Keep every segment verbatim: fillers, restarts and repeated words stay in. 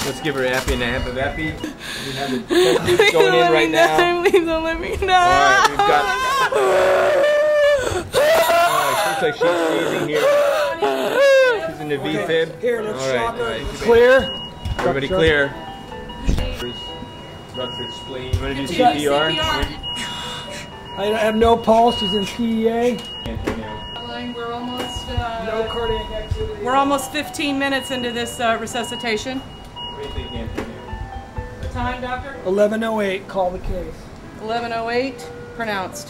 Let's give her a happy and a half of happy. We have the test going in right now. Please don't let me know. Alright, we've got. Alright, looks like she's sneezing here. She's in the V-fib. Here, let's Alright, shock her. alright. Clear. Everybody clear. Ruptured spleen. You want to do C P R? I have no pulse. She's in P E A. We're almost. Uh, No cardiac activity. We're almost fifteen minutes into this uh, resuscitation. What do you think, Anthony? The time, doctor? eleven oh eight. Call the case. eleven oh eight. Pronounced.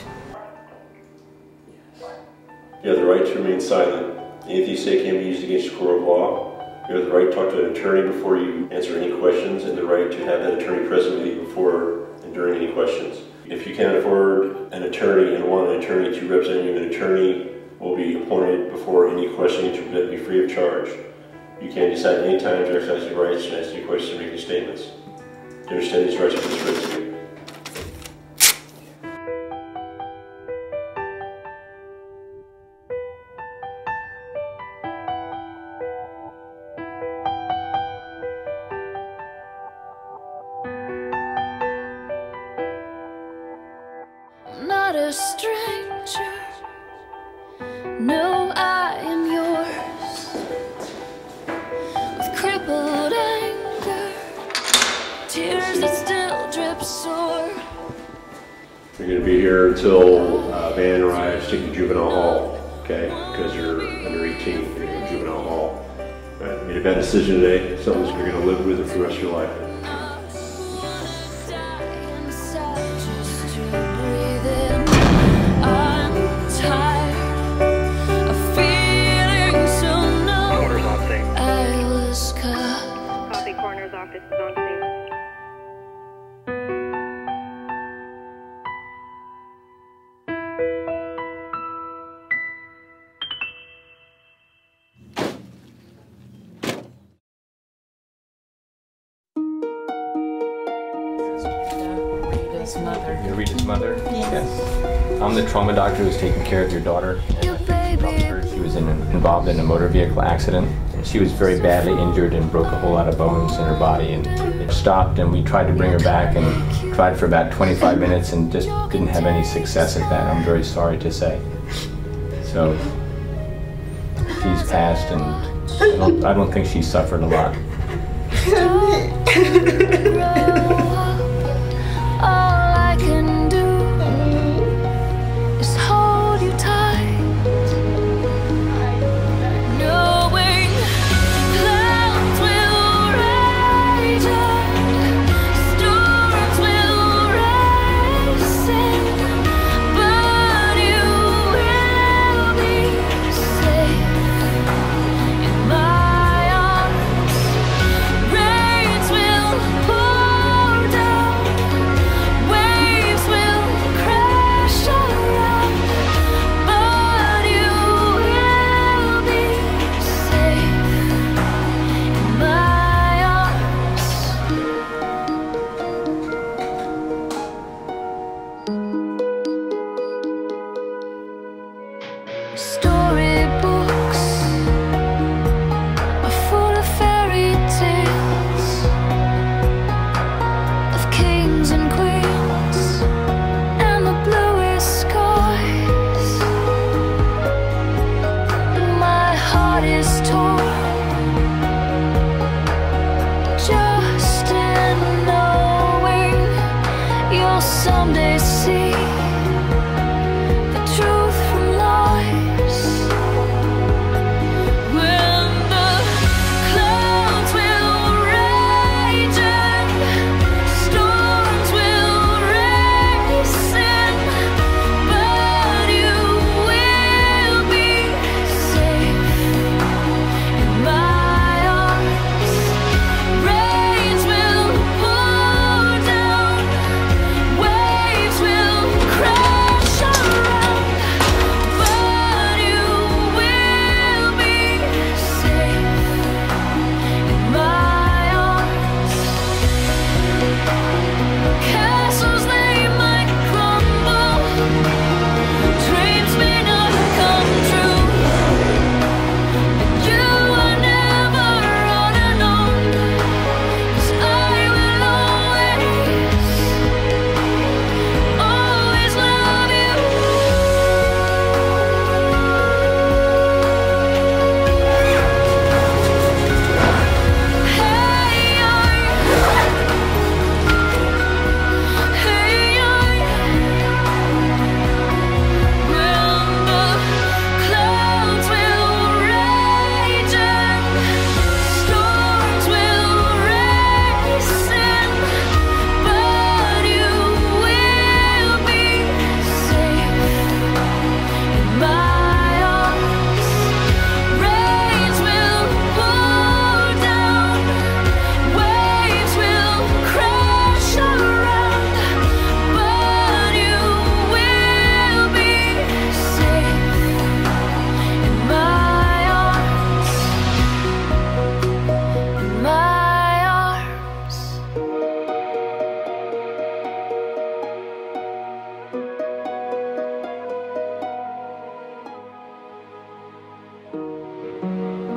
You have the right to remain silent. Anything you say can be used against the court of law. You have the right to talk to an attorney before you answer any questions, and the right to have that attorney present with you before and during any questions. If you can't afford an attorney and want an attorney to represent you, an attorney will be appointed before any questioning to be free of charge. You can decide any time to exercise your rights and ask any questions or make any statements. Do you understand these rights are constrained to you? Not a stranger. No, I am yours. With crippled anger, tears that still drip sore. You're going to be here until uh, van arrives, take you to juvenile hall, okay? Because you're under eighteen, you're going to go to juvenile hall. Right? You made a bad decision today, something that you're going to live with it for the rest of your life. Office is on scene. Rita's mother. You're Rita's mother? Yes. I'm the trauma doctor who's taking care of your daughter. She was in, involved in a motor vehicle accident. She was very badly injured and broke a whole lot of bones in her body, and it stopped, and we tried to bring her back and tried for about twenty-five minutes and just didn't have any success at that, I'm very sorry to say. So she's passed, and I don't, I don't think she suffered a lot. All I can do is hold you tight. Storybooks are full of fairy tales of kings and queens and the bluest skies. But my heart is torn just in knowing you'll someday see the truth from lies. When the clouds will rage and storms will race in, but you will be safe in my arms. Rains will pour down, waves will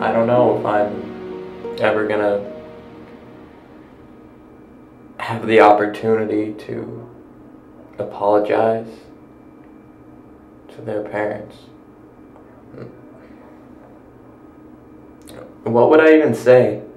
I don't know if I'm ever gonna have the opportunity to apologize to their parents. What would I even say?